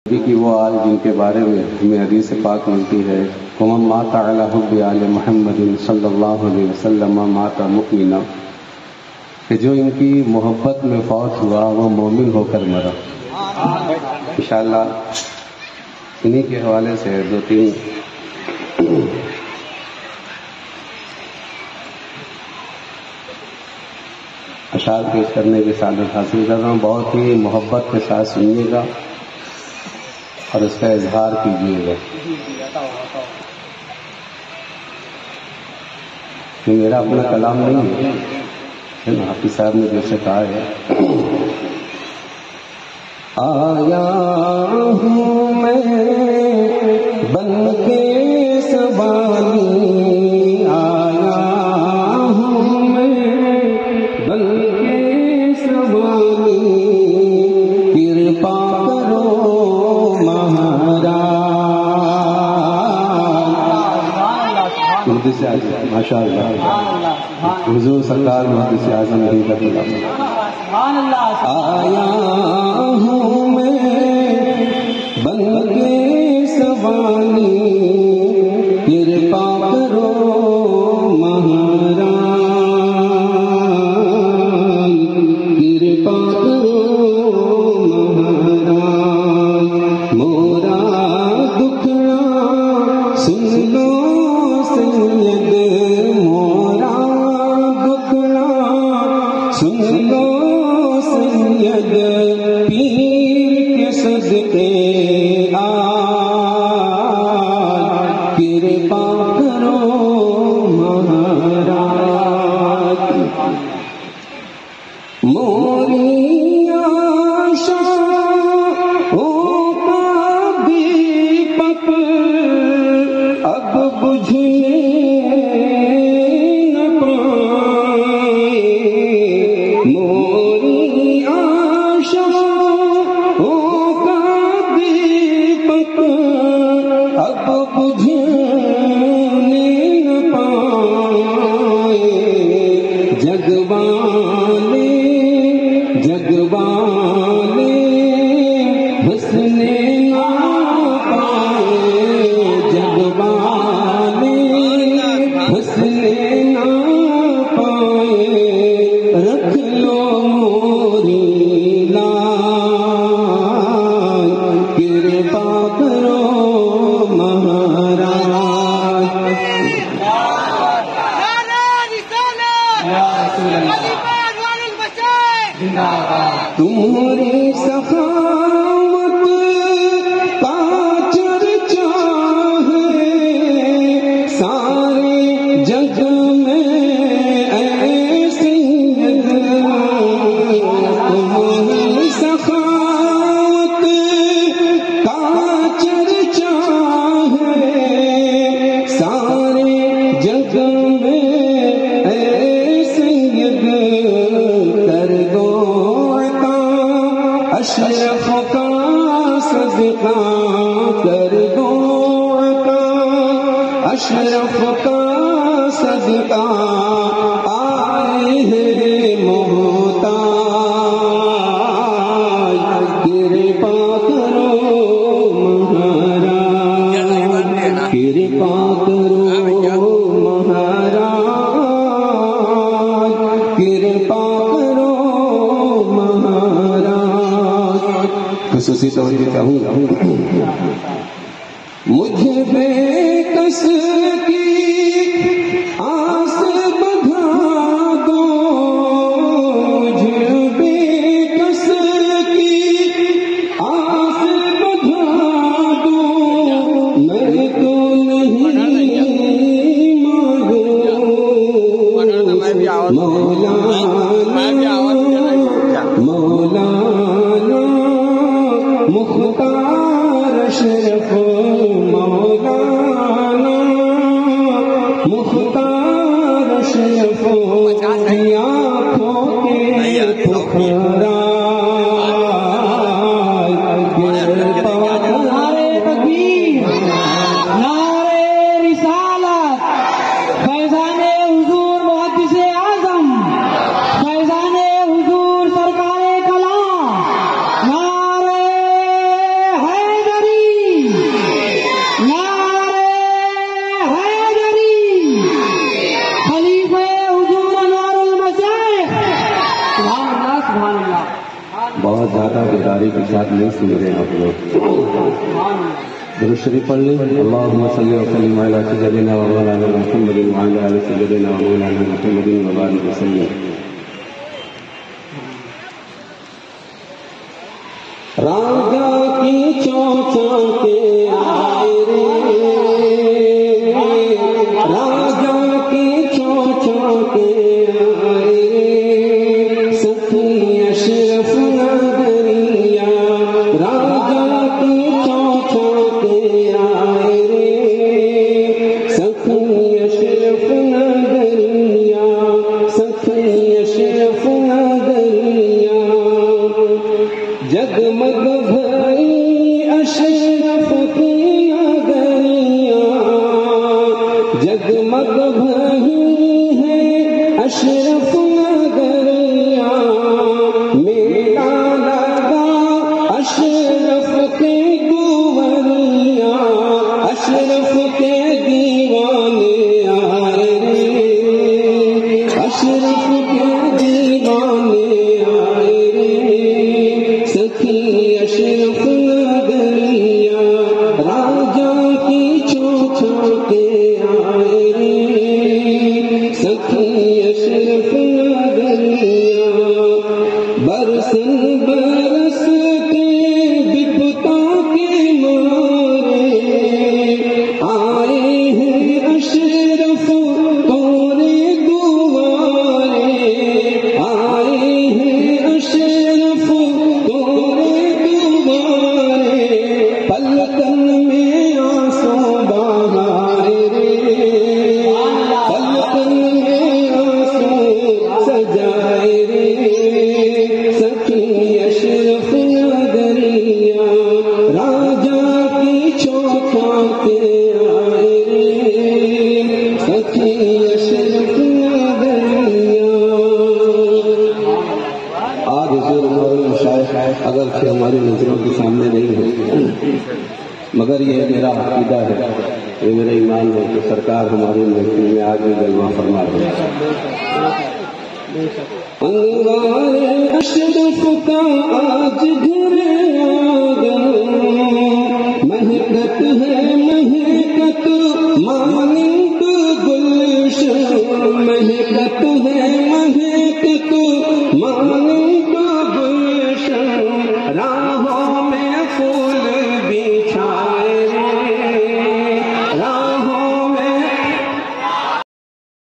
کی وہ آل جن کے بارے میں ہمیں حدیث پاک ملتی ہے ومن مات علی حب آل محمد صلی اللہ علیہ وسلم مات مؤمنا، کہ جو ان کی محبت میں فوت ہوا وہ مومن ہو کر مرا۔ انشاءاللہ انہی کے حوالے سے دو تین اشعار پیش کرنے کی سعادت حاصل کر رہا ہوں۔ بہت ہی محبت کے ساتھ سنیے گا اور اس کا اظہار کیجیے گا، کہ میرا اپنا کلام نہیں ہے نا، حافظ صاحب نے جیسے کہا ہے آیا ہوں میں بن کے سوالی، آیا ہوں میں بن کے سوالی، کرپا کرو مہاراج۔ محدث اعظم ماشاء اللہ، حضور سرکار محدث اعظم نہیں کرتے۔ آیا ہوں میں بن کے سوالی، کرپا کرو مہاراج، کرپا کرو مہاراج، مورا دکھڑا سن لو سید، مورا دکھڑا سن لو سید، پیر کے صدقے کرپا کرو مہاراج، موری آشا کا دیپک اب بجھنے نہ پائے، موری آشا کا دیپک اب بجھنے نہ پائے، جگوانے جگوانے حسن نہ پائے، جگوانے حسن نہ پائے، رکھ لو موری لائے، کرپا کرو مہاراج۔ تمہاری سخاوت کا چرچا ہے سارے جگ میں اے سید، تمہاری سخاوت کا چرچا ہے سارے جگ میں اے سید، کر دو اشرف کا صدقہ، کر دو اشرف کا صدقہ، آئے ہیں محتاج، کرپا کرو مہاراج، کرپا کرو مہاراج، کرپا کرو مہاراج۔ خصوصی توجہ چاہوں گا، مجھے بے کس کی آس بڑھا دو، مجھے بے کس کی آس بڑھا دو، میں تو نہیں مانگوں مولانا مختار اشرف، مولانا مختار اشرف، آنکھوں کے پکھرا، نعرے تکبیر، نعرے رسالت، فیضان حضور محدث اعظم، فیضان حضور سرکار کلام، نعرے حیدر کے ساتھ نہیں سن رہے آپ لوگ. درود شریف پڑھ لیں. اللہم صلی وسلم علی سیدنا و مولانا محمد وعلی آل سیدنا و مولانا محمد وبارک وسلم. راجا کی چوچا کے آئے رے، راجا کی چوچا کے آئے رے، سخی اشرف نگریا. راجا کی چوچا کے آئے رے، سخی اشرف نگریا، سخی اشرف نگریا. جگمگ بھئی اشرف کی نگریاں، جگمگ بھئی ہے اشرف نگریاں. میلا لگا اشرف کے گوریاں، اشرف کے دیوانے آئے رے، اشرف کے دیوانے آئے رے، سخی اشرف نگریا. راجا کی چوچا کے آئے رے، سخی اشرف نگریا. برسن برس کے بپتا کے مارے آئے ہیں اشرف تورے دوارے، آئے ہیں اشرف تورے دوارے. پلکن میں آنسو بہائے رے، پلکن میں آنسو سجائے رے، سخی اشرف نگریا. راجا کی چوکھا کے آئے رے، سخی اشرف نگریا. آج حضور ہمارے مشائخ اگرچہ ہماری نظروں کے سامنے نہیں ہے، مگر یہ میرا عقیدہ ہے، یہ میرا ایمان ہے کہ سرکار ہماری محفل میں آج بھی جلوہ فرما رہے ہیں. انوار اشرف کا آج گھر آ گئے،